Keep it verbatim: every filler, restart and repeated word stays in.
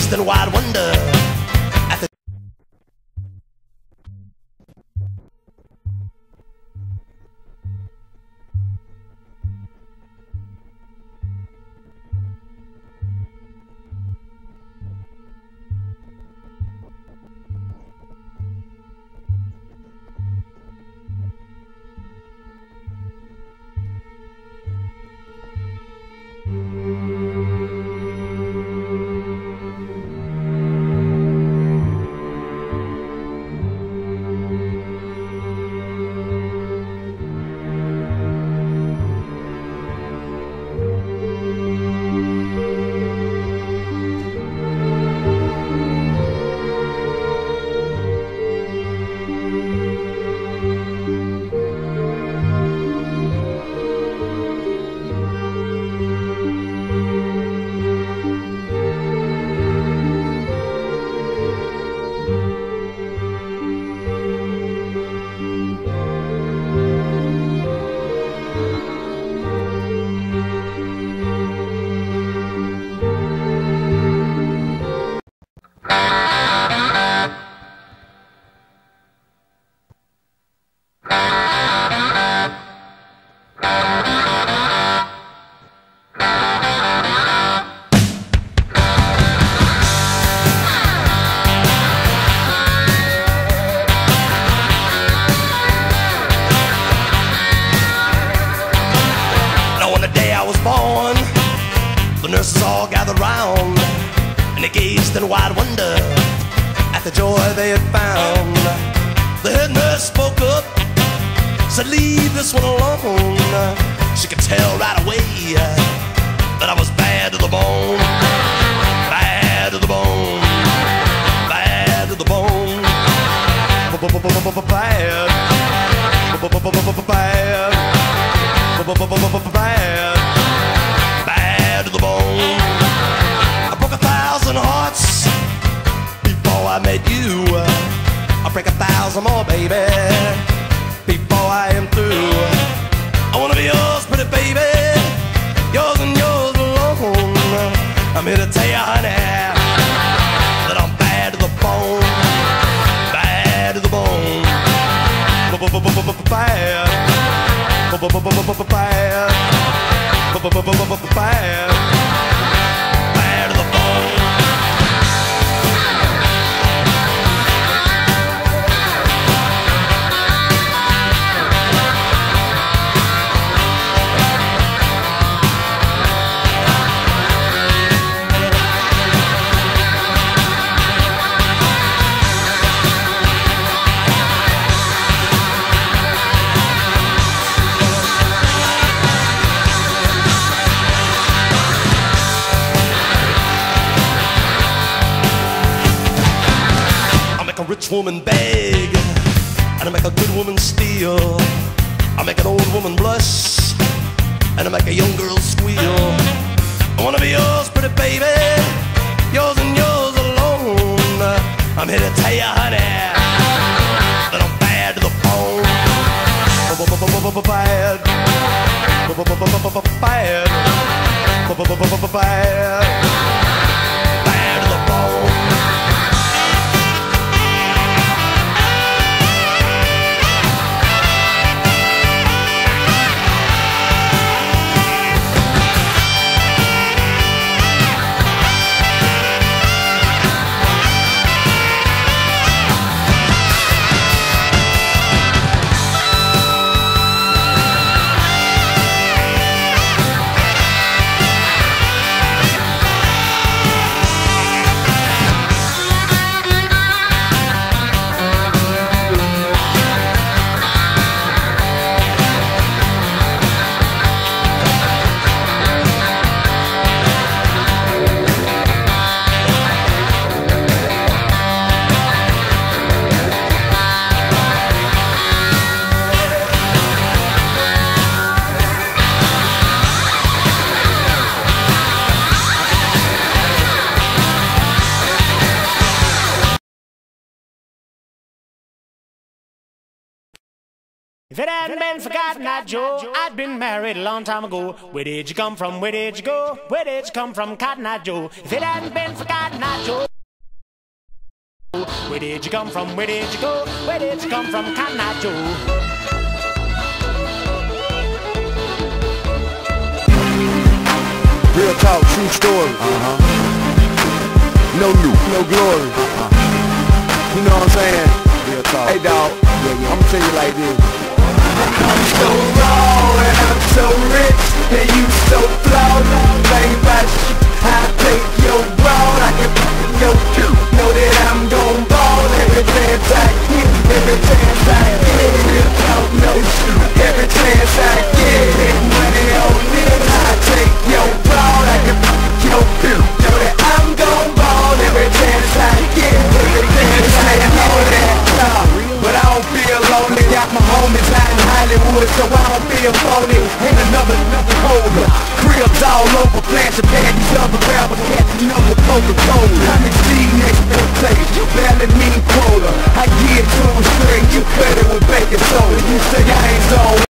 gazed in wide wonder at the born, the nurses all gathered round, and they gazed in wide wonder at the joy they had found. The head nurse spoke up, said, "Leave this one alone." She could tell right away that I was bad to the bone, bad to the bone, bad to the bone, bad, bad, bad, bad. Bad to the bone. I broke a thousand hearts before I met you. I'll break a thousand more, baby, before I am through. I wanna be yours, pretty baby, yours and yours alone. I'm here to tell you, honey, that I'm bad to the bone, bad to the bone, bad, bad, bad, bad to the bone. A rich woman beg, and I make a good woman steal. I make an old woman blush, and I make a young girl squeal. I wanna be yours, pretty baby, yours and yours alone. I'm here to tell you, honey, that I'm bad to the bone. Bad, bad, bad, bad to the bone. If it hadn't been for Cotton Eye Joe, I'd been married a long time ago. Where did you come from? Where did you go? Where did you come from, Cotton Eye Joe? If it hadn't been for Cotton Eye Joe, Where did you come from? Where did you go? Where did you come from, Cotton Eye Joe? Real talk, true story. Uh-huh. No new, no glory. Uh-huh. You know what I'm saying? Real talk. Hey dawg, yeah, yeah. I'ma tell you like this. I'm so raw and I'm so rich, and you so flawed. Think about shit, I take your broad, I can f*** your cute. Know that I'm gon' ball every chance I get, every chance I get. Real talk, no shit, every chance I get. Hit money on this, I take your broad, I can f*** your cute. Know that I'm gon' ball every chance I get, every chance I get. But I don't feel lonely, got my homies out in Hollywood, so I don't feel phony. Ain't another, another holder. Cribs all over, flashing panties of a rapper, catching up with Coca-Cola. I'm exceeding expectations, you barely mean quota. I give to them straight, you cut it with baking soda. You say I ain't so